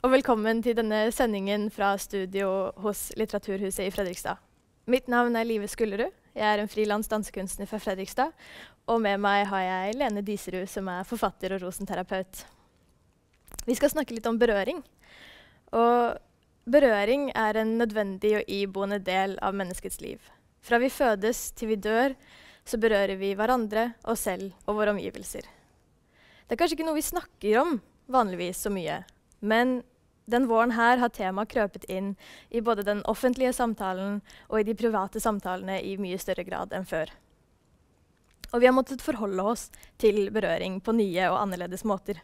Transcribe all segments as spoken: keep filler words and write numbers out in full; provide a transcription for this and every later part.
og velkommen til denne sendingen fra studio hos Litteraturhuset i Fredrikstad. Mitt navn er Live Skullerud. Jeg er en frilans dansekunstner fra Fredrikstad, og med meg har jeg Lene Diserud, som er forfatter og rosenterapeut. Vi skal snakke litt om berøring. Og berøring er en nødvendig og iboende del av menneskets liv. Fra vi fødes til vi dør, så berører vi hverandre, oss selv og våre omgivelser. Det er kanskje ikke noe vi snakker om vanligvis så mye, men den våren her har temaet krøpet inn i både den offentlige samtalen og i de private samtalene i mye større grad enn før. Og vi har måttet forholde oss til berøring på nye og annerledes måter.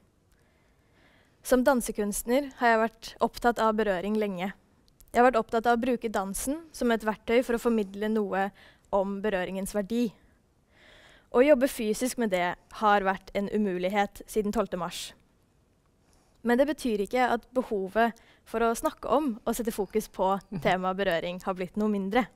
Som dansekunstner har jeg vært opptatt av berøring lenge. Jeg har vært opptatt av å bruke dansen som et verktøy for å formidle noe om berøringens verdi. Å jobbe fysisk med det har vært en umulighet siden tolvte mars. Men det betyr ikke at behovet for å snakke om og sette fokus på temaet berøring har blitt noe mindre.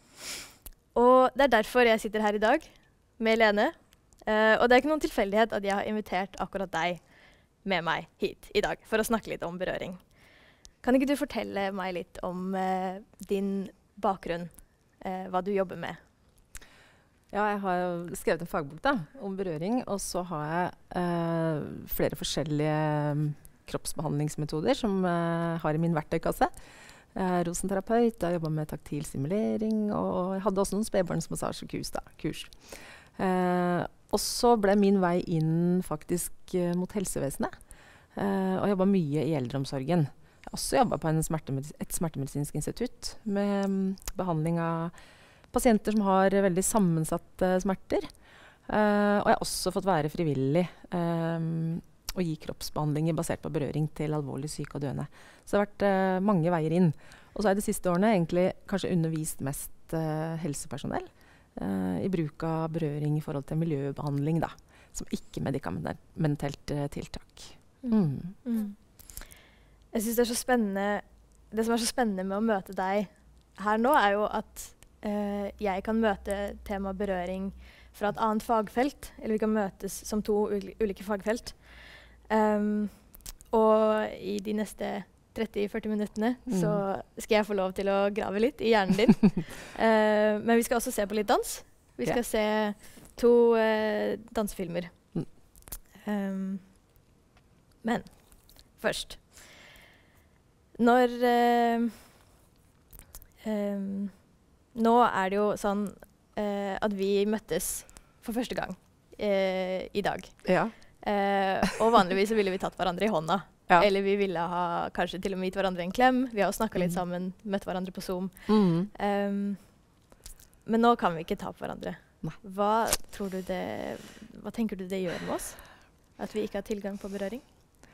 Og det er derfor jeg sitter her i dag med Lene. Uh, og det er ikke noen tilfeldighet at jeg har invitert akkurat deg med meg hit i dag for å snakke litt om berøring. Kan ikke du fortelle meg litt om uh, din bakgrunn, uh, hva du jobber med? Ja, jeg har jo skrevet en fagbok da, om berøring, og så har jeg uh, flere forskjellige um, kroppsbehandlingsmetoder som jeg uh, har i min verktøykasse. Jeg er rosenterapeut, jeg har jobbet med taktil stimulering, og jeg hadde også noen spedbarnsmassasjekurs da, kurs. Uh, og så ble min vei inn faktisk uh, mot helsevesenet, uh, og jobbet mye i eldreomsorgen. Jeg har også jobbet på en smertemedis- et smertemedisinsk institutt med um, behandling av pasienter som har veldig sammensatte smerter. Uh, og jeg har også fått være frivillig um, og gi kroppsbehandlinger basert på berøring til alvorlig syke og døende. Så det har vært uh, mange veier inn. Og så har jeg de siste årene egentlig kanskje undervist mest uh, helsepersonell uh, i bruk av berøring i forhold til miljøbehandling, da, som ikke-medikamentelt uh, tiltak. Mm. Mm. Jeg synes det er så spennende, det som er så spennende med å møte deg her nå, er jo at uh, jeg kan møte tema berøring fra et annet fagfelt, eller vi kan møtes som to ul- ulike fagfelt. Um, og i de neste tretti til førti minuttene mm. så skal jeg få lov til å grave litt i hjernen din. uh, men vi skal også se på litt dans. Vi skal yeah. se to uh, dansefilmer. Mm. Um, men først. Når uh, um, Nå er det jo sånn uh, at vi møttes for første gang uh, i dag. Ja. Uh, og vanligvis så ville vi tatt hverandre i hånda. Ja. Eller vi ville ha kanskje til og med gitt hverandre en klem. Vi har jo snakket mm. litt sammen, møtt hverandre på Zoom. Mm. Um, men nå kan vi ikke ta på hverandre. Nei. Hva tror du det, hva tenker du det gjør med oss? At vi ikke har tilgang på berøring?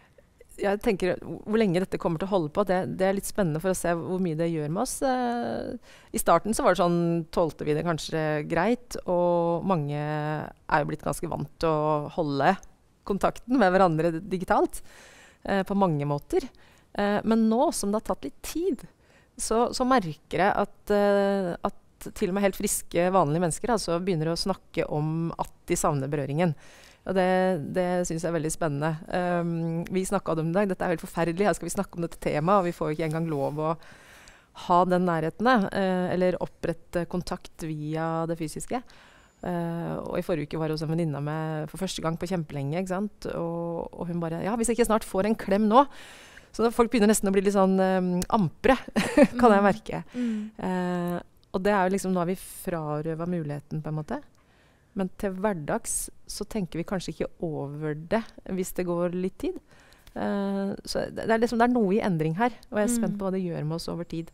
Jeg tenker hvor lenge dette kommer til å holde på, det, det er litt spennende for å se hvor mye det gjør med oss. Uh, I starten så var det sånn, tålte vi det kanskje greit, og mange er jo blitt ganske vant til å holde kontakten med hverandre digitalt uh, på mange måter. Uh, men nå som det har tatt litt tid, så, så merker jeg at, uh, at til og med helt friske, vanlige mennesker altså, begynner å snakke om at de savner berøringen. Og det, det synes jeg er veldig spennende. Um, vi snakket om det i dag. Dette er helt forferdelig. Her skal vi snakke om dette temaet, og vi får ikke engang lov å ha den nærheten, uh, eller opprette kontakt via det fysiske. Uh, og i forrige uke var hun som venninne med for første gang på kjempelenge, ikke sant? Og, og hun bare, ja, hvis jeg ikke snart får en klem nå, så da folk begynner nesten å bli litt sånn um, ampre, kan jeg merke. Mm. Uh, og det er jo liksom, nå har vi frarøvet muligheten på en måte. Men til hverdags så tenker vi kanskje ikke over det hvis det går litt tid. Uh, så det er, liksom, det er noe i endring her, og jeg er spent på hva det gjør med oss over tid.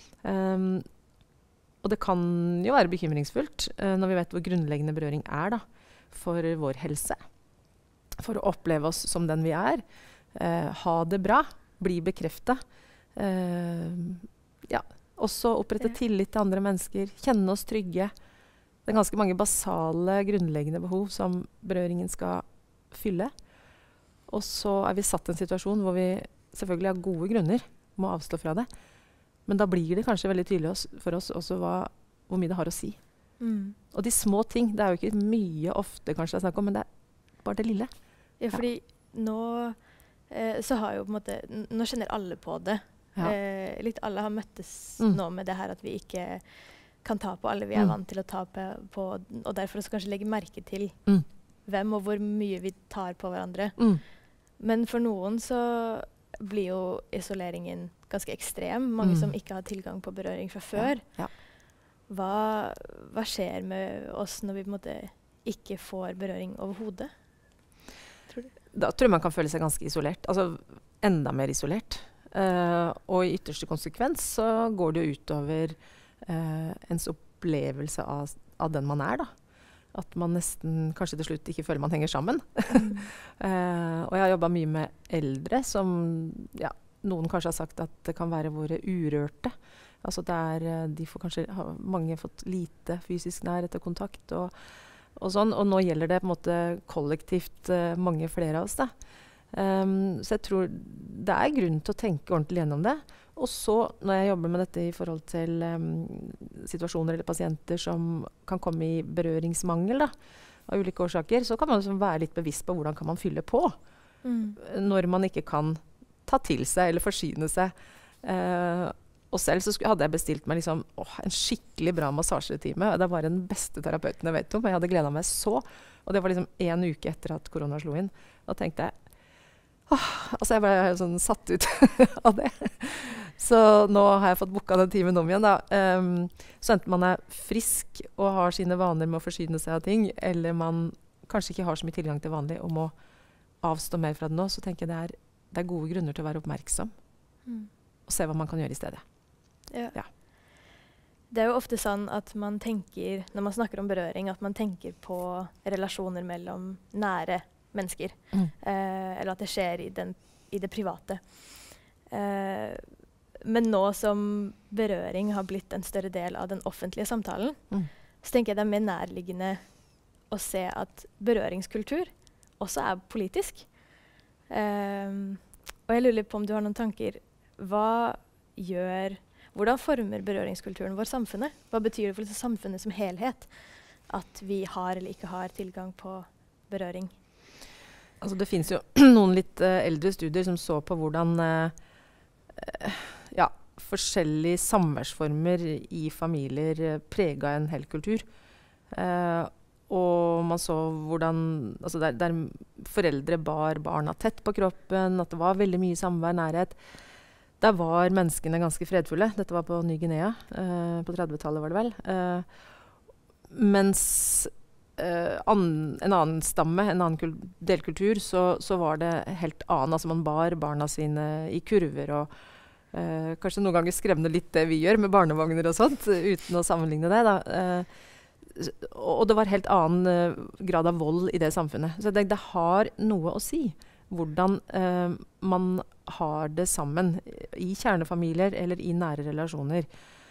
Um, og det kan jo være bekymringsfullt uh, når vi vet hvor grunnleggende berøring er da, for vår helse. For å oppleve oss som den vi er. Uh, ha det bra. Bli bekreftet. Uh, ja, også opprette tillit til andre mennesker. Kjenne oss trygge. Det er ganske mange basale, grunnleggende behov som berøringen skal fylle. Og så er vi satt i en situasjon hvor vi selvfølgelig har gode grunner må avstå fra det. Men da blir det kanskje veldig tydelig oss, for oss også hva, hvor mye det har å si. Mm. Og de små ting, det er jo ikke mye ofte kanskje jeg snakker om, men det er bare det lille. Ja, fordi ja. nå eh, så har jo på en måte n- Nå kjenner alle på det. Ja. Eh, litt alle har møttes Mm. nå med det her at vi ikke kan ta på alle vi er Mm. vant til å ta på, på og derfor også kanskje legge merke til Mm. hvem og hvor mye vi tar på hverandre. Mm. Men for noen så blir jo isoleringen ganske ekstrem. Mange Mm. som ikke har tilgang på berøring fra før. Ja. Hva, hva skjer med oss når vi på en måte ikke får berøring overhodet? Tror du? Da tror jeg man kan føle seg ganske isolert. Altså enda mer isolert. Eh, og i ytterste konsekvens så går det jo utover eh, ens opplevelse av, av den man er, da. At man nesten kanskje til slutt ikke føler man henger sammen. Mm. eh, og jeg har jobba mye med eldre som ja, noen kanskje har sagt at det kan være våre urørte. Altså der eh, de får kanskje har mange fått lite fysisk nærhet og kontakt og, og sånn. Og nå gjelder det på en måte kollektivt eh, mange flere av oss, da. Um, så jeg tror det er grunn til å tenke ordentlig gjennom det. Og så når jeg jobber med dette i forhold til um, situasjoner eller pasienter som kan komme i berøringsmangel da, av ulike årsaker, så kan man liksom være litt bevisst på hvordan kan man fylle på Mm. når man ikke kan ta til seg eller forsyne seg. Uh, og selv så skulle, hadde jeg bestilt meg liksom, åh, en skikkelig bra massasjetime. Det var den beste terapeuten jeg vet om, og jeg hadde gledet meg så. Og det var liksom en uke etter at korona slo inn. Da tenkte jeg, åh, altså jeg ble sånn satt ut av det. Så nå har jeg fått booka den timen om igjen da. Um, så enten man er frisk og har sine vaner med å forsyne seg av ting, eller man kanskje ikke har så mye tilgang til vanlig og må avstå mer fra det nå, så tenker jeg det er, det er gode grunner til å være oppmerksom Mm. og se hva man kan gjøre i stedet. Ja. Ja. Det er jo ofte sånn at man tenker, når man snakker om berøring, at man tenker på relasjoner mellom nære mennesker. Mm. Eh, eller at det skjer i, den, i det private. Eh, men nå som berøring har blitt en større del av den offentlige samtalen, Mm. så tenker jeg det er mer nærliggende å se at berøringskultur også er politisk. Eh, og jeg lurer på om du har noen tanker. Hva gjør, hvordan former berøringskulturen vår samfunnet? Hva betyr det for samfunnet som helhet at vi har eller ikke har tilgang på berøring? Altså det finnes jo noen litt uh, eldre studier som så på hvordan uh, uh, ja, forskjellige samværsformer i familier uh, prega en hel kultur. Uh, og man så hvordan altså der, der foreldre bar barna tett på kroppen, at det var veldig mye samvær, nærhet. Der var menneskene ganske fredfulle. Dette var på Ny-Guinea. Uh, på trettitallet var det vel. Uh, mens uh, an, en annen stamme, en annen kul delkultur, så, så var det helt annet. Altså man bar barna sine i kurver og uh, kanskje noen ganger skremmende litt det vi gjør med barnevogner og sånt, uten å sammenligne det. Da. Uh, og det var helt annen uh, grad av vold i det samfunnet. Så det, det har noe å si hvordan uh, man har det sammen i kjernefamilier eller i nære relasjoner.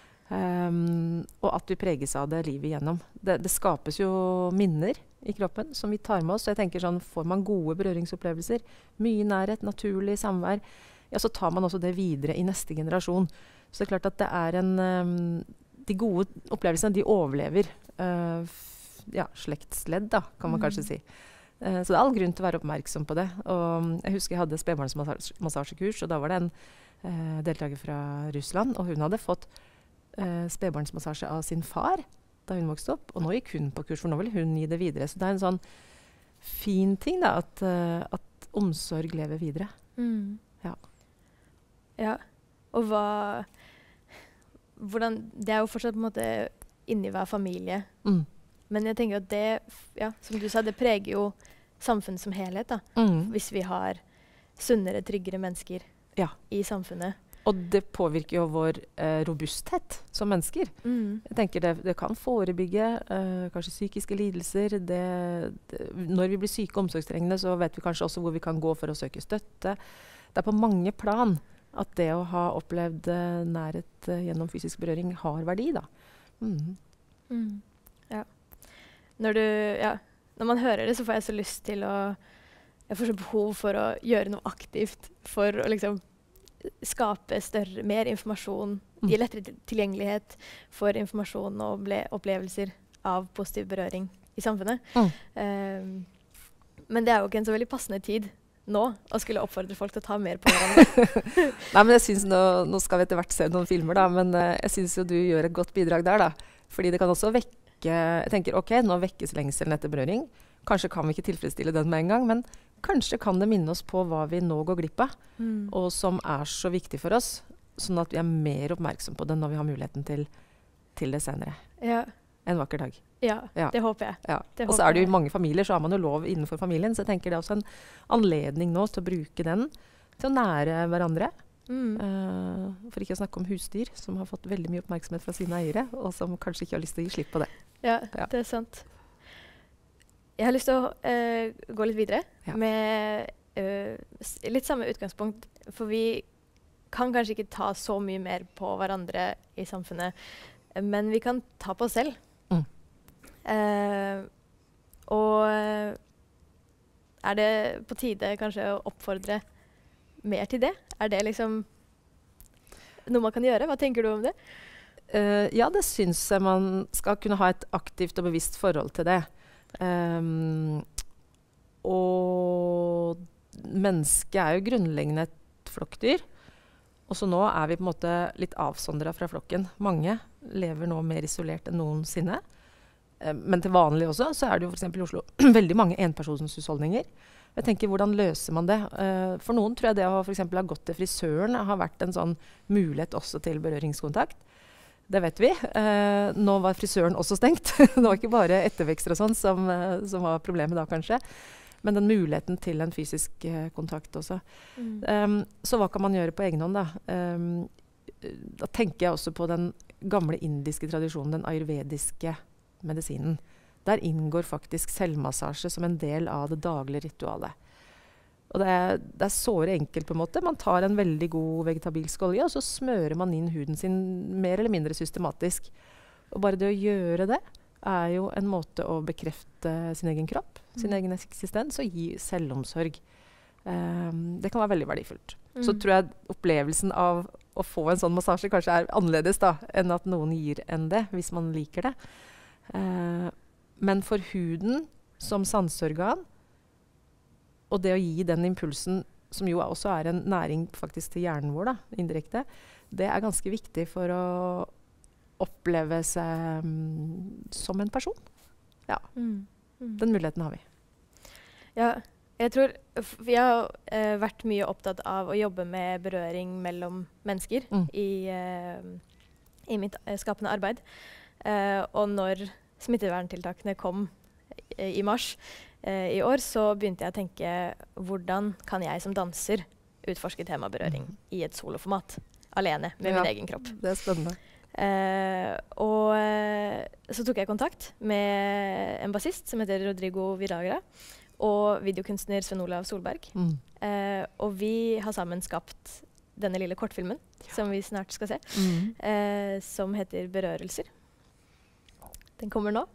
Um, og at vi preges av det livet igjennom. Det, det skapes jo minner i kroppen som vi tar med oss. Så jeg tenker sånn, får man gode berøringsopplevelser, mye nærhet, naturlig samvær, ja, så tar man også det videre i neste generasjon. Så det er klart at det er en um, de gode opplevelsene, de overlever uh, f, ja, slektsledd, da, kan man mm. kanskje si. Uh, så det er all grunn til å være oppmerksom på det. Og jeg husker jeg hadde spedbarnsmassasjekurs, og da var det en uh, deltaker fra Russland, og hun hadde fått uh, spedbarnsmassasje av sin far da hun vokste opp, og nå gikk hun på kurs, for nå vil hun gi det videre. Så det er en sånn fin ting da, at, uh, at omsorg lever videre. Mm. Ja. Ja, og hva... Hvordan, det er jo fortsatt på en måte inni hver familie. Mm. Men jeg tenker at det, ja, som du sa, det preger jo samfunnet som helhet, da. Mm. Hvis vi har sunnere, tryggere mennesker ja. i samfunnet. Og det påvirker jo vår eh, robusthet som mennesker. Mm. Jeg tenker det, det kan forebygge eh, kanskje psykiske lidelser. Det, det, når vi blir syke og omsorgstrengende, så vet vi kanskje også hvor vi kan gå for å søke støtte. Det er på mange plan at det å ha opplevd uh, nærhet uh, gjennom fysisk berøring har verdi, da. Mm. Mm. Ja. Når du, ja, når man hører det, så får jeg så lyst til å Jeg får så behov for å gjøre noe aktivt for å liksom skape større, mer informasjon, Mm. gi lettere til- tilgjengelighet for informasjon og ble, opplevelser av positiv berøring i samfunnet. Mm. Um, men det er jo ikke en så veldig passende tid nå og skulle oppfordre folk til å ta mer på hverandre. Nei, men jeg synes nå, nå skal vi etter hvert se noen filmer, da, men uh, jeg synes jo du gjør et godt bidrag der, da. Fordi det kan også vekke, jeg tenker, ok, nå vekkes lengselen etter berøring. Kanskje kan vi ikke tilfredsstille den med en gang, men kanskje kan det minne oss på hva vi nå går glipp av, mm. og som er så viktig for oss, sånn at vi er mer oppmerksom på det når vi har muligheten til, til det senere. Ja. En vakker dag. Ja, ja. Det håper jeg. Ja. Og så er det jo i mange familier, så har man jo lov innenfor familien, så jeg tenker det er også en anledning nå til å bruke den til å nære hverandre. Mm. Uh, for ikke å snakke om husdyr, som har fått veldig mye oppmerksomhet fra sine eiere, og som kanskje ikke har lyst til å gi slipp på det. Ja, ja. Det er sant. Jeg har lyst til å uh, gå litt videre ja. med uh, litt samme utgangspunkt, for vi kan kanskje ikke ta så mye mer på hverandre i samfunnet, men vi kan ta på oss selv. Mm. Uh, og er det på tide kanskje å oppfordre mer til det? Er det liksom noe man kan gjøre? Hva tenker du om det? Uh, ja, det synes jeg man skal kunne ha et aktivt og bevisst forhold til det. Um, og mennesket er jo grunnleggende et flokkdyr. Og så nå er vi på en måte litt avsondret fra flokken. Mange lever nå mer isolert enn noensinne. Men til vanlig også, så er det jo for eksempel i Oslo veldig mange enpersonshusholdninger. Jeg tenker, hvordan løser man det? Uh, for noen tror jeg det å for eksempel ha gått til frisøren har vært en sånn mulighet også til berøringskontakt. Det vet vi. Uh, nå var frisøren også stengt. Det var ikke bare ettervekster og sånn som, uh, som var problemet da kanskje. Men den muligheten til en fysisk uh, kontakt også. Mm. Um, så hva kan man gjøre på egen hånd da? Um, da tenker jeg også på den gamle indiske tradisjonen, den ayurvediske medisinen. Der inngår faktisk selvmassasje som en del av det daglige ritualet. Og det er, det er såre enkelt på en måte. Man tar en veldig god vegetabilsk olje, og så smører man inn huden sin mer eller mindre systematisk. Og bare det å gjøre det er jo en måte å bekrefte sin egen kropp, mm. sin egen eksistens, og gi selvomsorg. Um, det kan være veldig verdifullt. Mm. Så tror jeg opplevelsen av å få en sånn massasje kanskje er annerledes da, enn at noen gir enn det, hvis man liker det. Uh, men for huden som sanseorgan, og det å gi den impulsen, som jo også er en næring faktisk til hjernen vår, da, indirekte, det er ganske viktig for å oppleve seg um, som en person. Ja, mm. Mm. Den muligheten har vi. Ja, jeg tror vi har uh, vært mye opptatt av å jobbe med berøring mellom mennesker mm. i, uh, i mitt uh, skapende arbeid. Uh, og når smitteverntiltakene kom uh, i mars uh, i år, så begynte jeg å tenke hvordan kan jeg som danser utforske tema berøring mm. i et soloformat, alene med ja, min egen kropp. Det er spennende. Uh, og uh, så tok jeg kontakt med en bassist som heter Rodrigo Viragra, og videokunstner Sven Olav Solberg. Mm. Uh, og vi har sammen skapt denne lille kortfilmen, ja. som vi snart skal se, mm. uh, som heter Berørelser. Den kommer nå.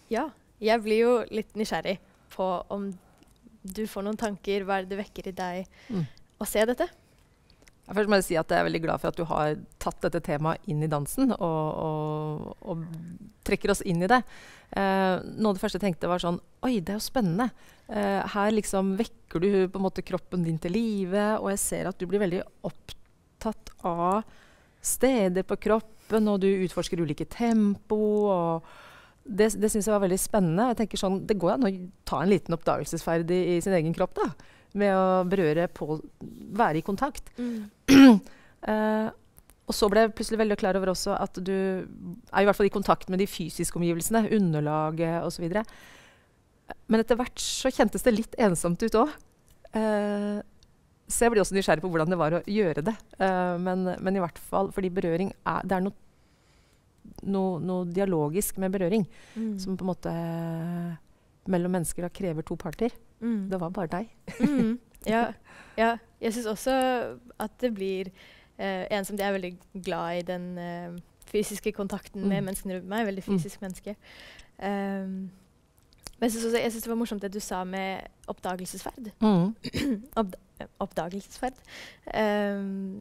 Ja, jeg blir jo litt nysgjerrig på om du får noen tanker, hva er det det vekker i deg Mm. å se dette? Ja, først må jeg si at jeg er veldig glad for at du har tatt dette temaet inn i dansen, og, og, og trekker oss inn i det. Eh, noe av det første jeg tenkte var sånn, oi, det er jo spennende. Eh, her liksom vekker du på en måte kroppen din til live, og jeg ser at du blir veldig opptatt av steder på kroppen, og du utforsker ulike tempo, og det, det synes jeg var veldig spennende. Jeg tenker sånn, det går an å ta en liten oppdagelsesferd i, i sin egen kropp da, med å berøre på, være i kontakt. Mm. uh, og så ble jeg plutselig veldig klar over også at du er i hvert fall i kontakt med de fysiske omgivelsene, underlaget og så videre. Men etter hvert så kjentes det litt ensomt ut også. Uh, så jeg ble også nysgjerrig på hvordan det var å gjøre det. Uh, men, men i hvert fall, fordi berøring er, det er noe Noe, noe dialogisk med berøring, Mm. som på en måte mellom mennesker da krever to parter. Mm. Det var bare deg. Mm. Ja, ja. Jeg synes også at det blir eh, en som jeg er veldig glad i den eh, fysiske kontakten Mm. med menneskene rundt meg. Veldig fysisk menneske. Um, men jeg synes, også, jeg synes det var morsomt det du sa med oppdagelsesferd. Mm. Oppd oppdagelsesferd. Um,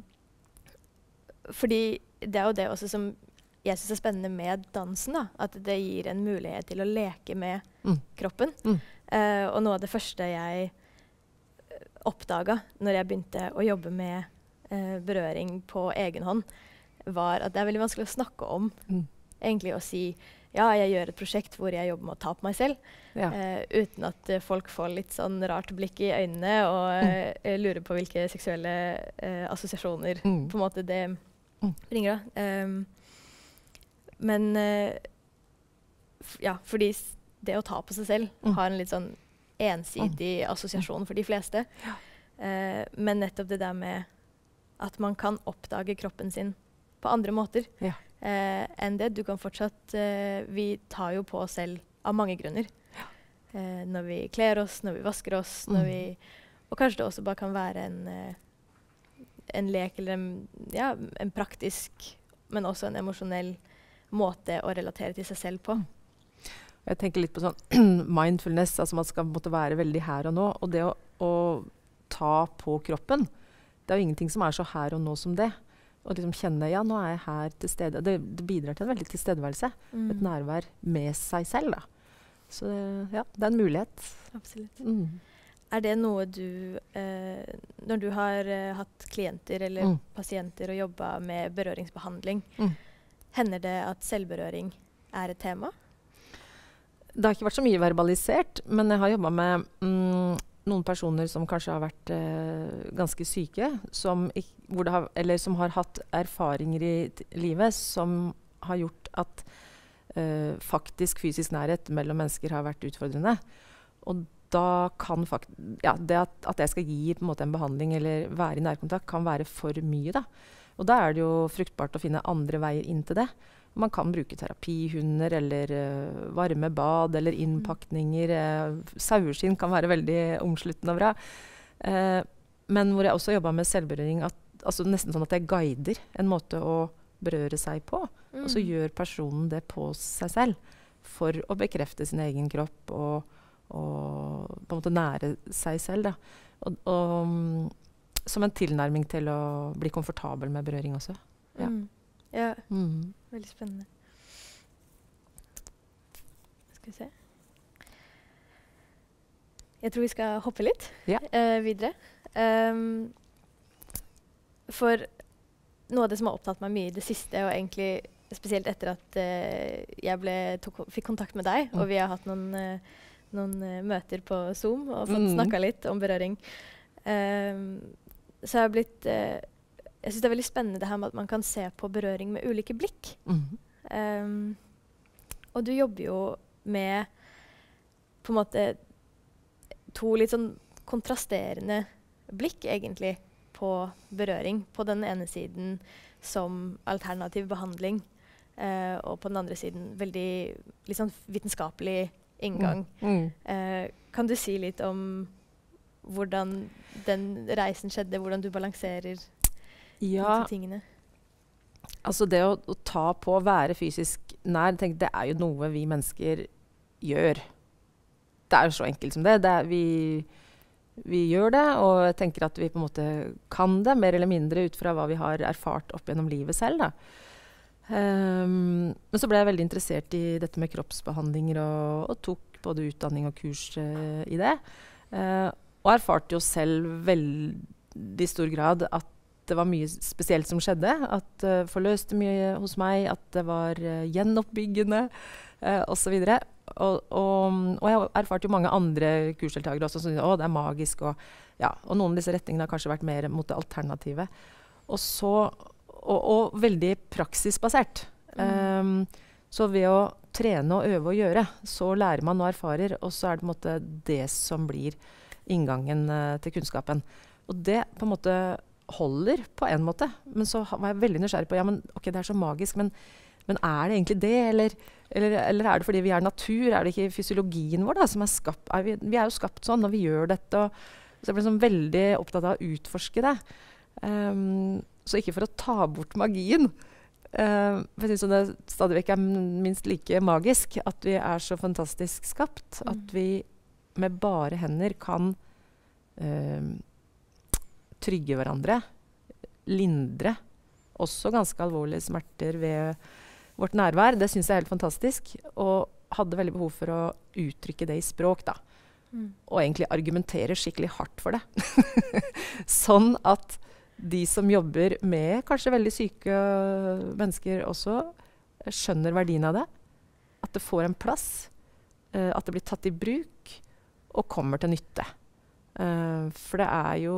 fordi det er jo det også som jeg synes er spennende med dansen, da. At det gir en mulighet til å leke med Mm. kroppen. Mm. Uh, og noe av det første jeg oppdaga når jeg begynte å jobbe med uh, berøring på egen hånd, var at det er veldig vanskelig å snakke om. Mm. Egentlig å si ja, jeg gjør et prosjekt hvor jeg jobber med å ta på meg selv, Ja. uh, uten at uh, folk får litt sånn rart blikk i øynene og uh, lurer på hvilke seksuelle uh, assosiasjoner Mm. på en måte det Mm. bringer. Da. Um, men uh, f ja, fordi s- det å ta på seg selv Mm. har en litt sånn ensidig assosiasjon for de fleste. Uh, men nettopp det der med at man kan oppdage kroppen sin på andre måter Ja. uh, enn det. Du kan fortsatt uh, Vi tar jo på oss selv av mange grunner. Uh, når vi kler oss, når vi vasker oss, når Mm. vi Og kanskje det også bare kan være en, uh, en lek eller en, ja, en praktisk, men også en emosjonell måte å relatere til seg selv på. Jeg tenker litt på sånn mindfulness, altså man skal på en måte være veldig her og nå. Og det å, å ta på kroppen, det er jo ingenting som er så her og nå som det. Og liksom kjenne, ja, nå er jeg her til stede. Det, det bidrar til en veldig tilstedeværelse. Mm. Et nærvær med seg selv, da. Så ja, det er en mulighet. Absolutt. Mm. Er det noe du, eh, når du har eh, hatt klienter eller Mm. pasienter og jobba med berøringsbehandling, Mm. hender det at selvberøring er et tema? Det har ikke vært så mye verbalisert, men jeg har jobba med mm, noen personer som kanskje har vært eh, ganske syke, som, ikk- hvor det har, eller som har hatt erfaringer i t- livet som har gjort at eh, faktisk fysisk nærhet mellom mennesker har vært utfordrende. Og da kan fakt ja, det at, at jeg skal gi på en måte en behandling eller være i nærkontakt, kan være for mye. Da. Og da er det jo fruktbart å finne andre veier inn til det. Man kan bruke terapihunder eller uh, varme bad eller innpakninger. Uh, saueskinn kan være veldig omsluttende og bra. Uh, men hvor jeg også jobba med selvberøring, at, altså nesten sånn at jeg guider en måte å berøre seg på. Mm. Og så gjør personen det på seg selv for å bekrefte sin egen kropp og, og på en måte nære seg selv. Da. Og, og, um, som en tilnærming til å bli komfortabel med berøring også. Ja. Mm. Ja, Mm. veldig spennende. Skal vi se. Jeg tror vi skal hoppe litt Ja. eh, videre. Um, for noe av det som har opptatt meg mye i det siste, og egentlig spesielt etter at eh, jeg ble, tok, fikk kontakt med deg, Mm. og vi har hatt noen, eh, noen eh, møter på Zoom og fått Mm. snakka litt om berøring, um, så har jeg blitt eh, Jeg synes det er veldig spennende det her med at man kan se på berøring med ulike blikk. Mm. Um, og du jobber jo med på en måte to litt sånn kontrasterende blikk egentlig på berøring. På den ene siden som alternativ behandling, uh, og på den andre siden veldig litt sånn vitenskapelig inngang. Mm. Uh, kan du si litt om hvordan den reisen skjedde, hvordan du balanserer Ja, disse tingene? altså det å, å ta på, være fysisk nær, tenk, det er jo noe vi mennesker gjør. Det er jo så enkelt som det. det er, vi, vi gjør det, og jeg tenker at vi på en måte kan det, mer eller mindre ut fra hva vi har erfart opp gjennom livet selv. Da. Um, men så ble jeg veldig interessert i dette med kroppsbehandlinger, og, og tok både utdanning og kurs uh, i det. Uh, og erfarte jo selv veldig stor grad at det var mye spesielt som skjedde. At det uh, forløste mye hos meg, at det var uh, gjenoppbyggende, uh, osv. Og, og, og jeg erfarte jo mange andre kursdeltakere også som syntes at det er magisk. Og, ja, og noen av disse retningene har kanskje vært mer mot det alternative. Og, så, og, og veldig praksisbasert. Mm. Um, så ved å trene og øve og gjøre, så lærer man og erfarer, og så er det på en måte det som blir inngangen uh, til kunnskapen. Og det på en måte holder på en måte, men så var jeg veldig nysgjerrig på, ja, men ok, det er så magisk, men, men er det egentlig det, eller, eller, eller er det fordi vi er natur, er det ikke fysiologien vår da, som er skapt, er vi, vi er jo skapt sånn, og vi gjør dette, og så jeg ble sånn veldig opptatt av å utforske det. Um, så ikke for å ta bort magien, uh, for jeg synes det stadig vekk er minst like magisk, at vi er så fantastisk skapt, mm. at vi med bare hender kan uh, trygge hverandre, lindre, også ganske alvorlige smerter ved vårt nærvær. Det synes jeg er helt fantastisk, og hadde veldig behov for å uttrykke det i språk da. Mm. Og egentlig argumentere skikkelig hardt for det. Sånn at de som jobber med kanskje veldig syke mennesker også skjønner verdien av det, at det får en plass, uh, at det blir tatt i bruk, og kommer til nytte. Uh, for det er jo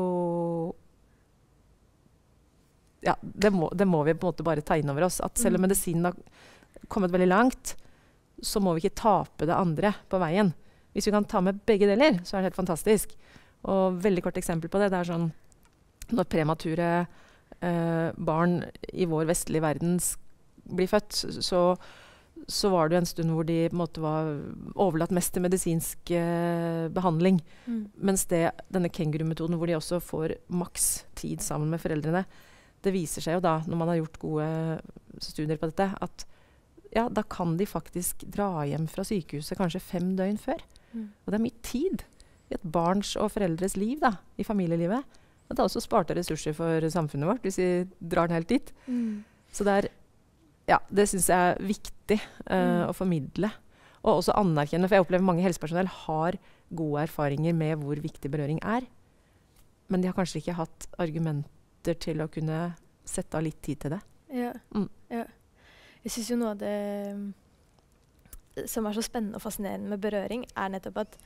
ja, det må, det må vi på en måte bare ta inn over oss, at selv om medisinen har kommet veldig langt, så må vi ikke tape det andre på veien. Hvis vi kan ta med begge deler, så er det helt fantastisk. Og veldig kort eksempel på det, det er sånn når premature uh, barn i vår vestlige verden blir født, så så var det jo en stund hvor de på en måte var overlatt mest til medisinsk eh, behandling. Mm. Mens det, denne kengurumetoden hvor de også får maks tid sammen med foreldrene, det viser seg jo da, når man har gjort gode studier på dette, at ja, da kan de faktisk dra hjem fra sykehuset kanskje fem døgn før. Mm. Og det er mye tid i et barns og foreldres liv da, i familielivet. Og det er også sparte ressurser for samfunnet vårt, hvis vi drar den helt dit. Mm. Så det er Ja, det synes jeg er viktig uh, mm. å formidle. Og også anerkjenne, for jeg opplever mange helsepersonell har gode erfaringer med hvor viktig berøring er. Men de har kanskje ikke hatt argumenter til å kunne sette av litt tid til det. Ja, mm. ja. Jeg synes jo noe av det som er så spennende og fascinerende med berøring, er nettopp at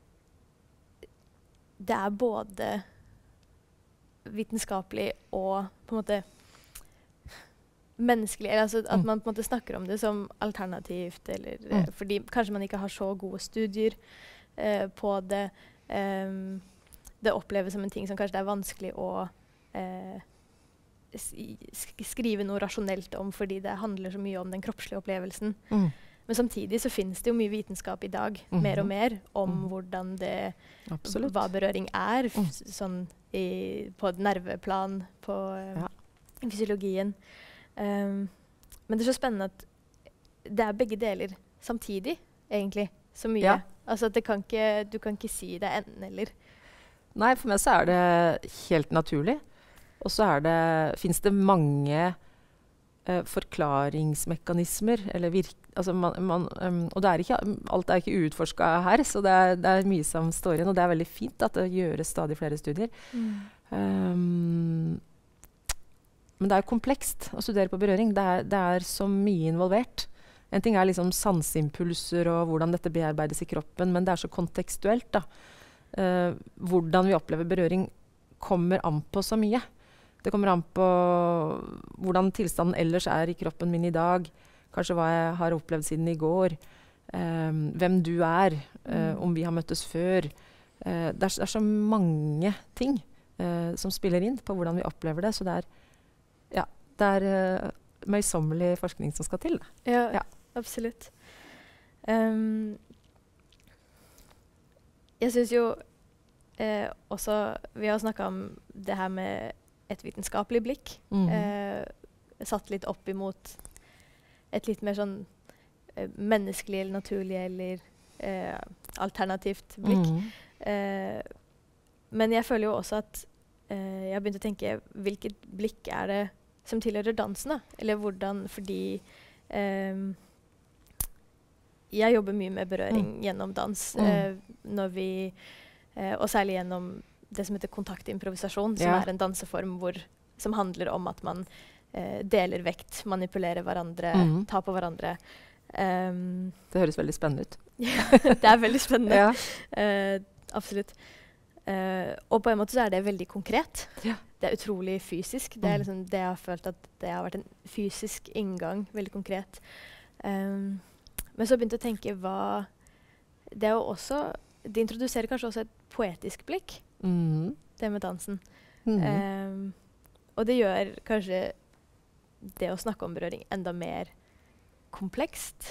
det er både vitenskapelig og på en måte menneskelig, altså at man på en måte snakker om det som alternativt, eller, mm. eh, fordi kanskje man ikke har så gode studier eh, på det. Um, det oppleves som en ting som kanskje det er vanskelig å eh, sk skrive noe rasjonelt om, fordi det handler så mye om den kroppslige opplevelsen. Mm. Men samtidig så finnes det jo mye vitenskap i dag, mm-hmm. mer og mer, om mm. hvordan det, Absolutt. Hva berøring er, mm. sånn i, på et nerveplan, på ja. fysiologien. Um, men det er så spennende at det er begge deler samtidig, egentlig, så mye. Ja. Altså at det kan ikke, du kan ikke si det enten eller. Nei, for meg så er det helt naturlig. Og så er det, finnes det mange uh, forklaringsmekanismer, eller virk, altså man, man, um, og det er ikke, alt er ikke utforsket her, så det er, det er mye som står igjen, og det er veldig fint at det gjøres stadig flere studier. Mm. Um, Men det er jo komplekst å studere på berøring. Det er, det er så mye involvert. En ting er liksom sanseimpulser og hvordan dette bearbeides i kroppen, men det er så kontekstuelt da. Uh, hvordan vi opplever berøring kommer an på så mye. Det kommer an på hvordan tilstanden ellers er i kroppen min i dag. Kanskje hva jeg har opplevd siden i går. Um, hvem du er. Uh, mm. Om vi har møttes før. Uh, det, er, det er så mange ting uh, som spiller inn på hvordan vi opplever det. Så det er Ja, det er uh, møysommelig forskning som skal til. Ja, ja. Absolutt. Um, jeg synes jo eh, også, vi har snakket om det her med et vitenskapelig blikk, mm. eh, satt litt opp imot et litt mer sånn eh, menneskelig eller naturlig eller eh, alternativt blikk. Mm. Eh, men jeg føler jo også at eh, jeg har begynt å tenke hvilket blikk er det som tilhører dansen, da? Eller hvordan, fordi eh, jeg jobber mye med berøring Mm. gjennom dans, Mm. eh, når vi, eh, og særlig gjennom det som heter kontaktimprovisasjon, som Ja. er en danseform hvor, som handler om at man eh, deler vekt, manipulerer hverandre, Mm. tar på hverandre. Um, Det høres veldig spennende ut. det er veldig spennende. Ja. Eh, absolutt. Eh, og på en måte så er det veldig konkret. Ja. Det er utrolig fysisk. Det er Mm. liksom det jeg har følt at det har vært en fysisk inngang. Veldig konkret. Um, men så begynte jeg å tenke hva Det er jo også Det introduserer kanskje også et poetisk blikk, Mm. det med dansen. Mm. Um, og det gjør kanskje det å snakke om berøring enda mer komplekst.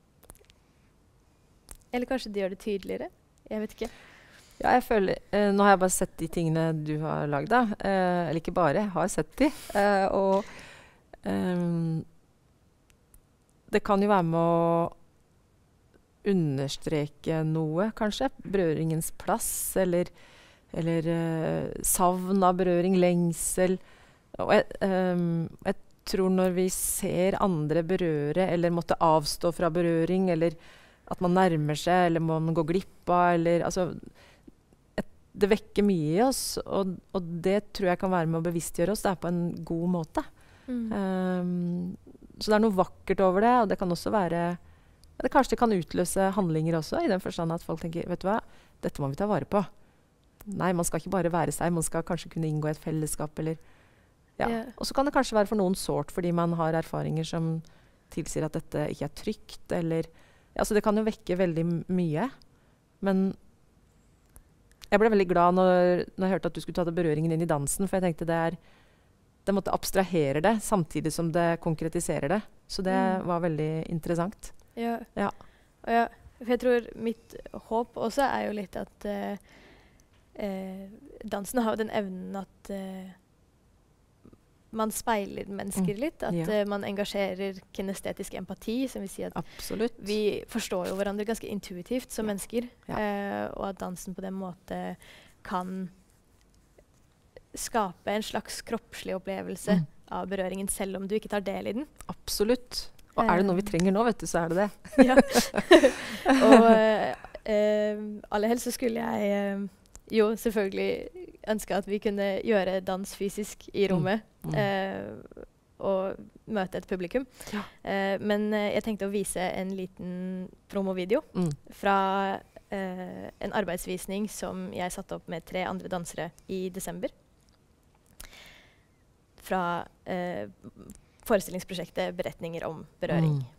Eller kanskje det gjør det tydeligere. Jeg vet ikke. Ja, jeg føler, eh, nå har jeg bare sett de tingene du har lagd, da. Eh, eller ikke bare, jeg har sett de. Eh, og ehm, det kan jo være med å understreke noe, kanskje. Berøringens plass, eller, eller eh, savn av berøring, lengsel. Og jeg, ehm, jeg tror når vi ser andre berøre, eller måtte avstå fra berøring, eller at man nærmer seg, eller man går glipp av, eller altså et, det vekker mye i oss, og, og det tror jeg kan være med å bevisstgjøre oss. Det er på en god måte. Mm. Um, så det er noe vakkert over det, og det kan også være det Kanskje det kan utløse handlinger også, i den forstand at folk tenker, vet du hva, dette må vi ta vare på. Nei, man skal ikke bare være seg, man skal kanskje kunne inngå i et fellesskap, eller ja. Yeah. Og så kan det kanskje være for noen sårt, fordi man har erfaringer som tilsier at dette ikke er trygt, eller ja, så det kan jo vekke veldig m- mye. Men jeg ble veldig glad når, når jeg hørte at du skulle ta det berøringen inn i dansen, for jeg tenkte det er det måtte abstrahere det, samtidig som det konkretiserer det. Så det Mm. var veldig interessant. Ja. Ja. Og ja, for jeg tror mitt håp også er jo litt at eh, eh, dansen har jo den evnen at eh, man speiler mennesker Mm. litt. At Ja. eh, man engasjerer kinestetisk empati, som vil si at Absolutt. vi forstår jo hverandre ganske intuitivt som Ja. mennesker. Ja. Eh, og at dansen på den måte kan skape en slags kroppslig opplevelse Mm. av berøringen, selv om du ikke tar del i den. Absolutt. Og er det noe vi trenger nå, vet du, så er det det. Ja. Og eh, eh, aller helst så skulle jeg eh, jo selvfølgelig ønske at vi kunne gjøre dans fysisk i rommet. Mm. eh, og møte et publikum. Ja. Eh, men eh, jeg tenkte å vise en liten promovideo Mm. fra eh, en arbeidsvisning som jeg satte opp med tre andre dansere i desember. Fra eh, forestillingsprosjektet 'Beretninger om berøring'. Mm.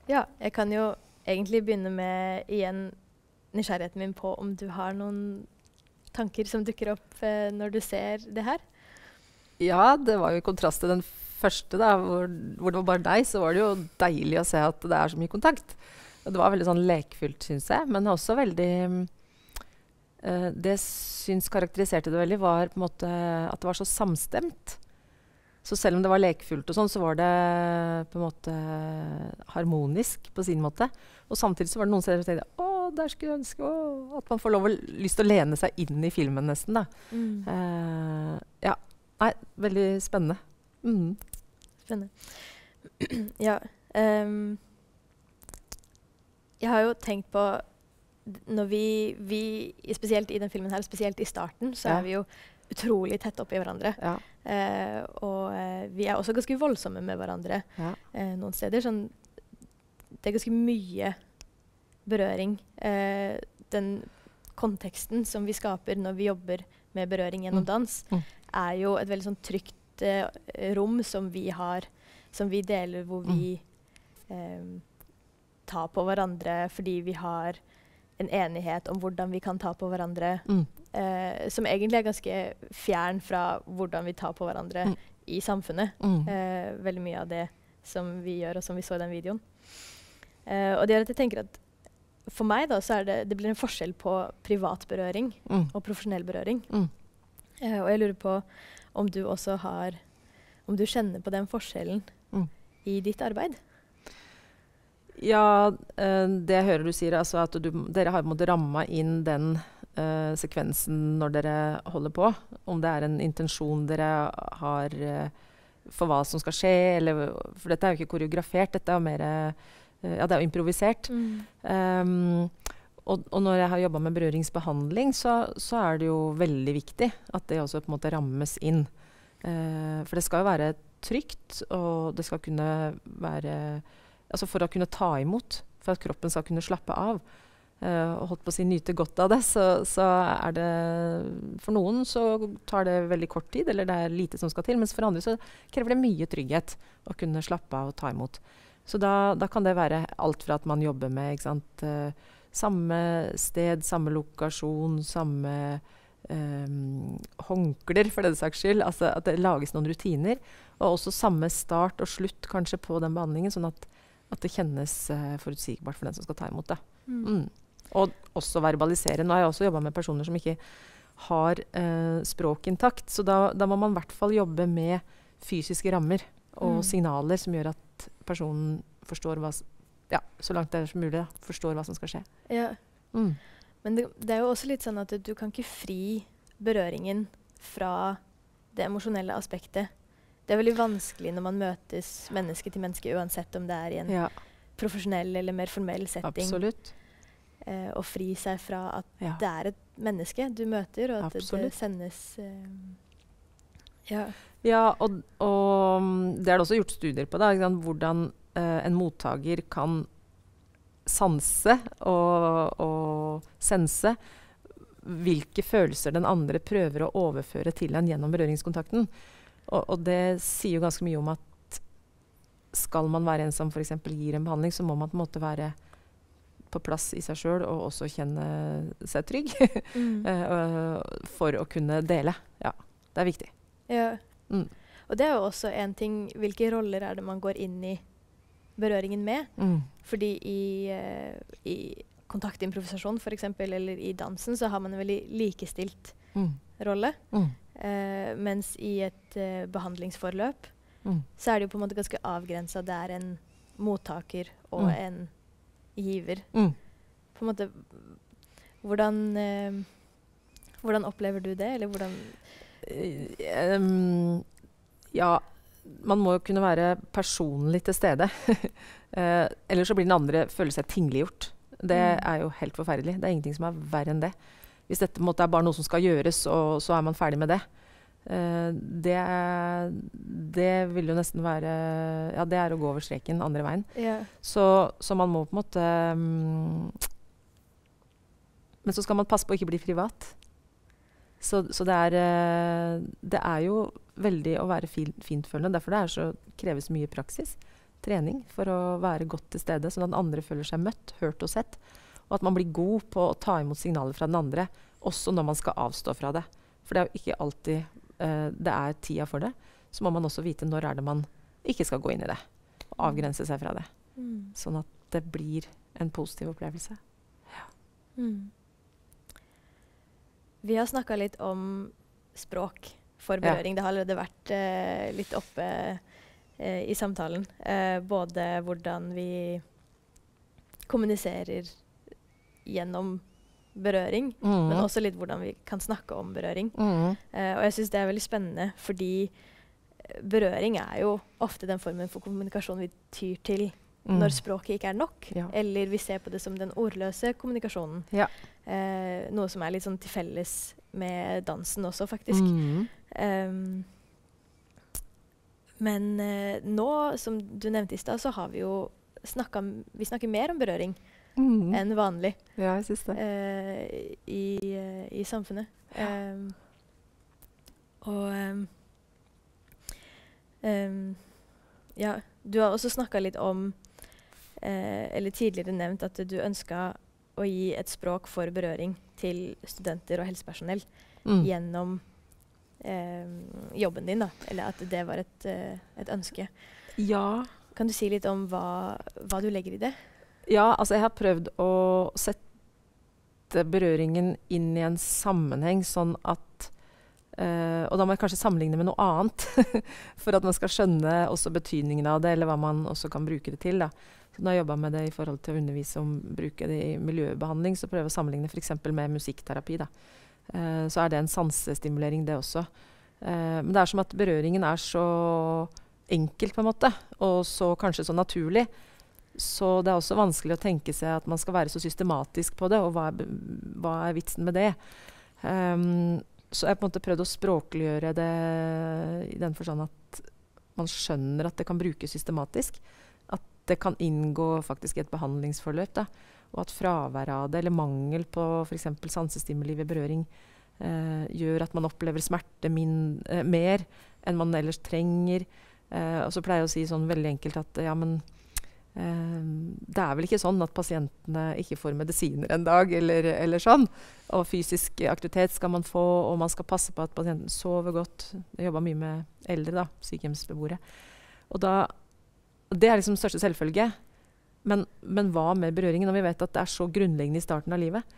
Ja, jeg kan jo egentlig begynne med igjen nysgjerrigheten min på om du har noen tanker som dukker opp eh, når du ser det her. Ja, det var jo i kontrast til den første, da, hvor, hvor det var bare deg, så var det jo deilig å se at det er så mye kontakt. Og det var veldig sånn lekfullt, synes jeg, men også veldig uh, det jeg syns karakteriserte det veldig, var på en måte at det var så samstemt. Så selv om det var lekfullt og sånn, så var det på en måte harmonisk på sin måte. Og samtidig så var det noen steder som tenkte å, der skulle jeg ønske å, at man får lov å lyst til å lene seg inn i filmen nesten, da. Mm. Uh, ja, nei, veldig spennende. Mm. Spennende. Ja. Um, jeg har jo tenkt på når vi, vi, spesielt i den filmen her, spesielt i starten, så Ja. er vi jo utrolig tett opp i hverandre. Ja. Eh, og eh, vi er også ganske voldsomme med hverandre Ja. eh, noen steder. Sånn, det er ganske mye berøring. Eh, den konteksten som vi skaper når vi jobber med berøring gjennom Mm. dans, Mm. er jo et veldig sånn trygt eh, rom som vi har, som vi deler, hvor vi eh, tar på hverandre fordi vi har en enighet om hvordan vi kan ta på hverandre, Mm. eh, som egentlig er ganske fjern fra hvordan vi tar på hverandre Mm. i samfunnet. Mm. Eh, veldig mye av det som vi gjør, og som vi så i den videoen. Eh, og det gjør at jeg tenker at for meg da, så er det, det blir en forskjell på privat berøring Mm. og profesjonell berøring. Mm. Eh, og jeg lurer på om du også har, om du kjenner på den forskjellen Mm. i ditt arbeid. Ja, eh, det jeg hører du sier, altså at du, dere har på en måte ramma inn den eh, sekvensen når dere holder på. Om det er en intensjon dere har eh, for hva som skal skje, eller, for dette er jo ikke koreografert, dette er jo mer eh, ja, det er jo improvisert. Um, og, og når jeg har jobba med berøringsbehandling, så, så er det jo veldig viktig at det også på en måte rammes inn. Eh, for det skal jo være trygt, og det skal kunne være altså for å kunne ta imot, for at kroppen skal kunne slappe av. Uh, og holdt på å si nyte godt av det, så, så er det for noen så tar det veldig kort tid, eller det er lite som skal til, mens for andre så krever det mye trygghet å kunne slappe av og ta imot. Så da, da kan det være alt fra at man jobber med, ikke sant, uh, samme sted, samme lokasjon, samme um, håndklær for den saks skyld, altså at det lages noen rutiner, og også samme start og slutt kanskje på den behandlingen, sånn at At det kjennes uh, forutsigbart for den som skal ta imot det. Mm. Mm. Og også verbalisere. Nå har jeg også jobba med personer som ikke har uh, språk intakt. Så da, da må man i hvert fall jobbe med fysiske rammer og Mm. signaler som gjør at personen forstår hva s- ja, så langt det er som mulig, da, forstår hva som skal skje. Ja. Mm. Men det, det er jo også litt sånn at du kan ikke fri berøringen fra det emosjonelle aspektet. Det er veldig vanskelig når man møtes menneske til menneske, uansett om det er i en Ja, profesjonell eller mer formell setting. absolutt. Eh, å fri seg fra at Ja. det er et menneske du møter, og at det, det Absolutt. sendes eh, ja. Ja, og, og mm, det er det også gjort studier på, da, ikke sant? Hvordan eh, en mottaker kan sanse og, og sense hvilke følelser den andre prøver å overføre til en gjennom berøringskontakten. Og, og det sier jo ganske mye om at skal man være en som for eksempel gir en behandling, så må man på en måte være på plass i seg selv og også kjenne seg trygg Mm. eh, for å kunne dele. Ja, det er viktig. Ja. Mm. Og det er jo også en ting, hvilke roller er det man går inn i berøringen med? Mm. Fordi i, eh, i kontaktimprovisasjon for eksempel, eller i dansen, så har man en veldig likestilt Mm. rolle. Mm. Eh, mens i et eh, behandlingsforløp, Mm. så er det jo på en måte ganske avgrenset. Det er en mottaker og Mm. en giver. Mm. På en måte, hvordan, eh, hvordan opplever du det? Eller hvordan Eh, em, ja, man må jo kunne være personlig til stede. eh, ellers så blir den andre føle seg tingliggjort. Det Mm. er jo helt forferdelig. Det er ingenting som er verre enn det. Hvis dette på en måte er bare noe som skal gjøres, og så er man ferdig med det. Eh, det, er, det vil jo nesten være Ja, det er å gå over streken andre veien. Ja. Så, så man må på en måte mm, Men så skal man passe på å ikke bli privat. Så, så det, er, eh, det er jo veldig å være fin, fintfølende. Derfor det er så, kreves mye praksis. trening for å være godt til stede, sånn at den andre føler seg møtt, hørt og sett. Og at man blir god på å ta imot signaler fra den andre, også når man skal avstå fra det. For det er jo ikke alltid uh, det er tida for det. Så må man også vite når er det man ikke skal gå inn i det, og avgrense seg fra det. Mm. Sånn at det blir en positiv opplevelse. Ja. Mm. Vi har snakket litt om språk for berøring. Ja. Det har allerede vært uh, litt oppe uh, i samtalen. Uh, både hvordan vi kommuniserer gjennom berøring, mm. men også litt hvordan vi kan snakke om berøring. Mm. Uh, og jeg synes det er veldig spennende, fordi berøring er jo ofte den formen for kommunikasjon vi tyr til mm. når språket ikke er nok, ja. Eller vi ser på det som den ordløse kommunikasjonen. Ja. Uh, noe som er litt sånn til felles med dansen også, faktisk. Mm. Um, men uh, nå, som du nevnte i stad, så har vi jo snakket, vi snakker mer om berøring mm. enn vanlig ja, jeg synes det. Uh, i, uh, i samfunnet. Ja. Um, og um, um, ja, du har også snakket litt om, uh, eller tidligere nevnt at du ønsket å gi et språk for berøring til studenter og helsepersonell mm. gjennom um, jobben din, da. Eller at det var et, uh, et ønske. Ja. Kan du si litt om hva, hva du legger i det? Ja, altså jeg har prøvd å sette berøringen inn i en sammenheng, sånn at uh, og da må jeg kanskje sammenligne med noe annet, for at man skal skjønne også betydningen av det, eller hva man også kan bruke det til. Da. Så når jeg jobbet med det i forhold til å undervise om bruke det i miljøbehandling, så prøver jeg å sammenligne for eksempel med musikkterapi. Da. Uh, så er det en sansestimulering det også. Uh, men det er som at berøringen er så enkelt på en måte, og så kanskje så naturlig. Så det er også vanskelig å tenke seg at man skal være så systematisk på det, og hva er, hva er vitsen med det? Um, så jeg har på en måte prøvd å språkliggjøre det i den forstand at man skjønner at det kan brukes systematisk. At det kan inngå faktisk i et behandlingsforløp, da, og at fravær av det, eller mangel på for eksempel sansestimuli ved berøring, uh, gjør at man opplever smerte min, uh, mer enn man ellers trenger. Uh, og så pleier jeg å si sånn veldig enkelt at ja, men uh, det er vel ikke sånn at pasientene ikke får medisiner en dag, eller, eller sånn. Og fysisk aktivitet skal man få, og man skal passe på at pasienten sover godt. Jeg jobber mye med eldre, da, sykehjemsbeboere. Og da, det er liksom største selvfølge. Men, men hva med berøringen når vi vet at det er så grunnleggende i starten av livet?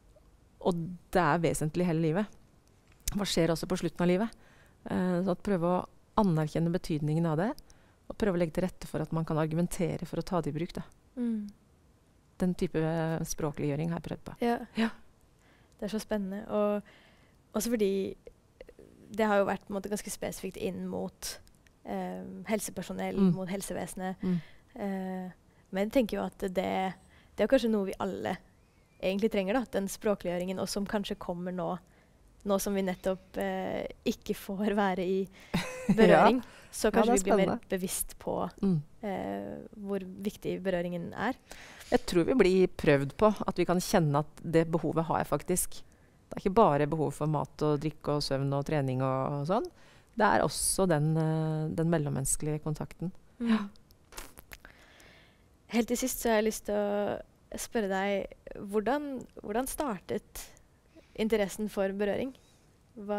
Og det er vesentlig hele livet. Hva skjer også på slutten av livet? Uh, så at prøve å anerkjenne betydningen av det, og prøve å legge til rette for at man kan argumentere for å ta det i bruk. Da. Mm. Den type språkliggjøring har jeg prøvd på. Ja. Ja. Det er så spennende. Og også fordi det har jo vært på en måte, ganske spesifikt inn mot eh, helsepersonell, mm. mot helsevesenet. Mm. Eh, men jeg tenker jo at det, det er kanskje noe vi alle egentlig trenger, da, den språkliggjøringen, og som kanskje kommer nå, nå som vi nettopp eh, ikke får være i berøring, ja. Så kanskje ja, vi blir mer bevisst på mm. eh, hvor viktig berøringen er. Jeg tror vi blir prøvd på at vi kan kjenne at det behovet har jeg faktisk. Det er ikke bare behov for mat og drikke og søvn og trening og, og sånn. Det er også den, uh, den mellommenneskelige kontakten. Mm. Ja. Helt til sist så har jeg lyst til å spørre deg, hvordan, hvordan startet interessen for berøring? Hva...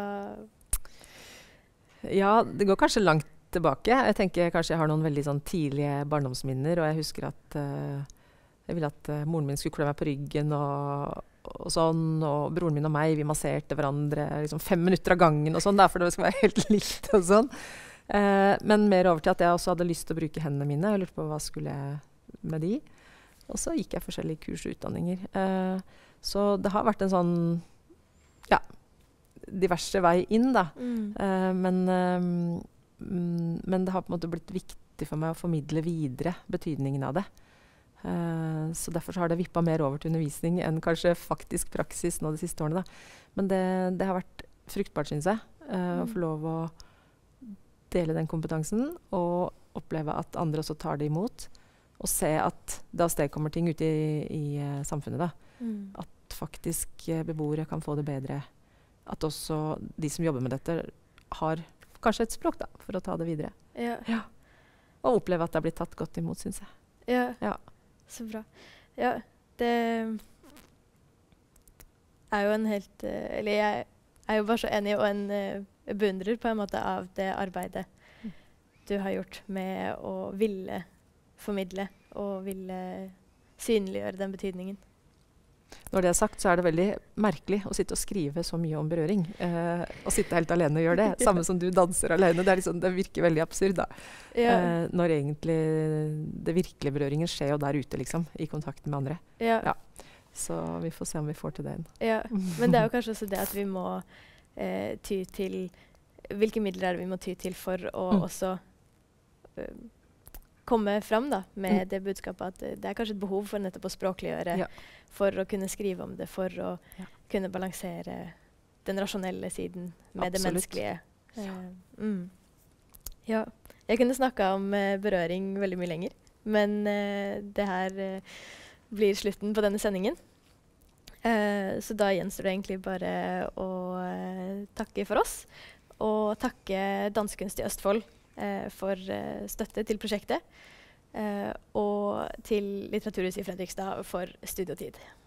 Ja, det går kanskje langt tilbake. Jeg tenker kanskje jeg har noen veldig sånn tidlige barndomsminner, og jeg husker at uh, jeg ville at uh, moren min skulle klø meg på ryggen og, og sånn, og broren min og meg, vi masserte hverandre liksom fem minutter av gangen og sånn, derfor det skulle være helt likt og sånn. Uh, men mer over til at jeg også hadde lyst til å bruke hendene mine, og lurte på hva skulle jeg med de. Og så gikk jeg forskjellige kurs og utdanninger. Uh, så det har vært en sånn, ja, diverse vei inn, da. Mm. Uh, men, uh, mm, men det har på en måte blitt viktig for meg å formidle videre betydningen av det. Uh, så derfor så har det vippet mer over til undervisning enn kanskje faktisk praksis nå de siste årene. Da. Men det, det har vært fruktbart, synes jeg, uh, mm. å få lov å dele den kompetansen, og oppleve at andre også tar det imot, og se at det avstedkommer ting ute i, i uh, samfunnet. Da. Mm. At faktisk uh, beboere kan få det bedre. At også de som jobber med dette har kanskje et språk da, for å ta det videre. Ja. Ja. og opplever at det har blitt tatt godt imot, synes jeg. Ja, Ja. så bra. Ja, det er jo en helt eh, Eller jeg er jo bare så enig og en eh, beundrer på en måte av det arbeidet Mm. du har gjort med å ville formidle og ville synliggjøre den betydningen. Når det er sagt, så er det veldig merkelig å sitte og skrive så mye om berøring. Eh, og sitte helt alene og gjøre det. Samme som du danser alene. Det, er liksom, det virker veldig absurd, da. Ja. Eh, når egentlig det virkelige berøringen skjer jo der ute, liksom. I kontakten med andre. Ja. Ja. Så vi får se om vi får til det. Ja. Men det er jo kanskje også det at vi må eh, ty til Hvilke midler er det vi må ty til for å Mm. også eh, komme fram da, med Mm. det budskapet at eh, det er kanskje et behov for nettopp å språkliggjøre, Ja. for å kunne skrive om det, for å Ja. kunne balansere den rasjonelle siden med det Absolutt. menneskelige. Eh, mm. Ja. Jeg kunne snakka om eh, berøring veldig mye lenger, men eh, det her eh, blir slutten på denne sendingen. Eh, så da gjenstår det egentlig bare å eh, takke for oss, og takke Dansekunst i Østfold eh, for eh, støtte til prosjektet, eh, og til Litteraturhuset i Fredrikstad for studiotid.